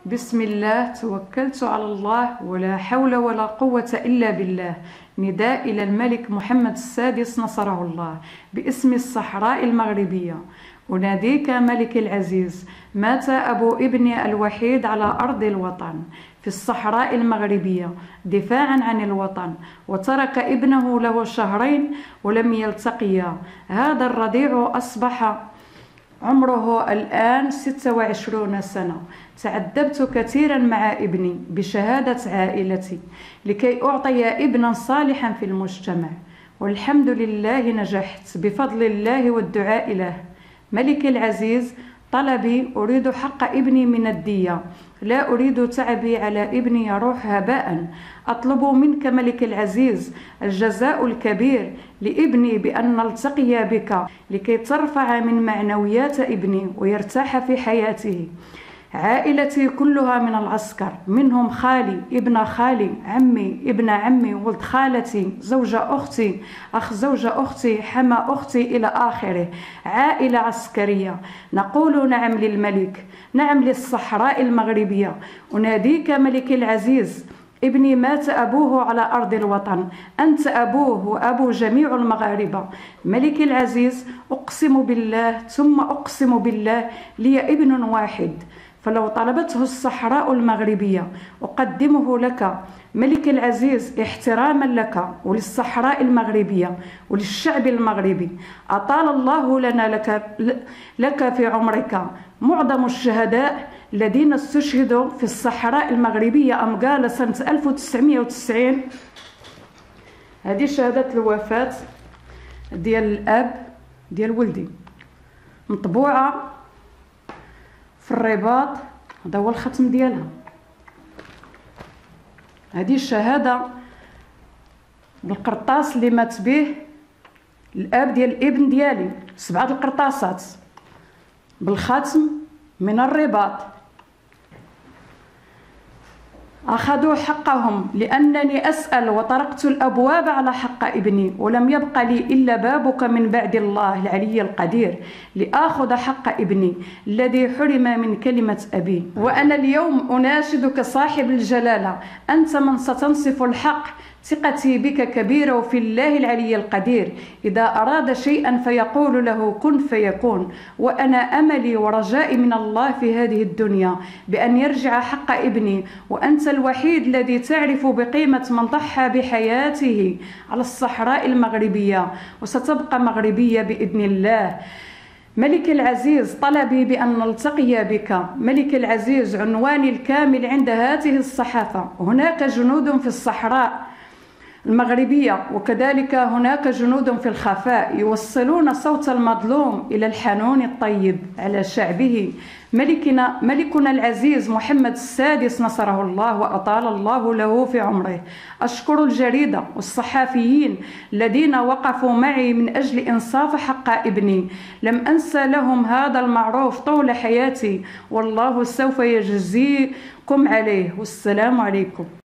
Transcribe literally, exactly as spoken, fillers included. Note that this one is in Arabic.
بسم الله توكلت على الله ولا حول ولا قوة إلا بالله. نداء إلى الملك محمد السادس نصره الله باسم الصحراء المغربية. أناديك ملك العزيز، مات أبو ابني الوحيد على أرض الوطن في الصحراء المغربية دفاعا عن الوطن، وترك ابنه له شهرين ولم يلتقيا. هذا الرضيع أصبح عمره الآن ستة وعشرين سنة. تعذبت كثيرا مع ابني بشهادة عائلتي لكي أعطي ابنا صالحا في المجتمع، والحمد لله نجحت بفضل الله والدعاء له. ملك العزيز، طلبي أريد حق ابني من الدية، لا أريد تعبي على ابني يروح هباء. أطلب منك ملك العزيز الجزاء الكبير لابني بأن نلتقي بك لكي ترفع من معنويات ابني ويرتاح في حياته. عائلتي كلها من العسكر، منهم خالي، ابن خالي، عمي، ابن عمي، ولد خالتي، زوجة أختي، أخ زوجة أختي، حما أختي إلى آخره. عائلة عسكرية. نقول نعم للملك، نعم للصحراء المغربية. أناديك ملك العزيز، ابني مات أبوه على أرض الوطن، أنت أبوه وأبو جميع المغاربة. ملك العزيز، أقسم بالله ثم أقسم بالله لي ابن واحد، فلو طلبته الصحراء المغربية أقدمه لك ملك العزيز احتراما لك وللصحراء المغربية وللشعب المغربي. أطال الله لنا لك, لك في عمرك. معظم الشهداء الذين استشهدوا في الصحراء المغربية أمقال سنة ألف وتسعمائة وتسعين، هذه شهادة الوفاة ديال الأب ديال ولدي مطبوعة في الرباط. هذا هو الختم ديالها. هذه الشهادة بالقرطاس اللي مات به الاب ديال الابن ديالي، سبعة القرطاسات بالختم من الرباط. أخذوا حقهم لأنني أسأل وطرقت الأبواب على حق ابني، ولم يبق لي إلا بابك من بعد الله العلي القدير لآخذ حق ابني الذي حرم من كلمة أبي. وأنا اليوم أناشدك صاحب الجلالة، أنت من ستنصف الحق. ثقتي بك كبيرة وفي الله العلي القدير، إذا أراد شيئا فيقول له كن فيكون. وأنا أملي ورجائي من الله في هذه الدنيا بأن يرجع حق ابني، وأنت الوحيد الذي تعرف بقيمة من ضحى بحياته على الصحراء المغربية، وستبقى مغربية بإذن الله. ملك العزيز، طلبي بأن نلتقي بك. ملك العزيز، عنواني الكامل عند هذه الصحافة. هناك جنود في الصحراء المغربية وكذلك هناك جنود في الخفاء يوصلون صوت المظلوم إلى الحنون الطيب على شعبه. ملكنا ملكنا العزيز محمد السادس نصره الله وأطال الله له في عمره. أشكر الجريدة والصحفيين الذين وقفوا معي من أجل إنصاف حق ابني. لم أنسى لهم هذا المعروف طول حياتي، والله سوف يجزيكم عليه. والسلام عليكم.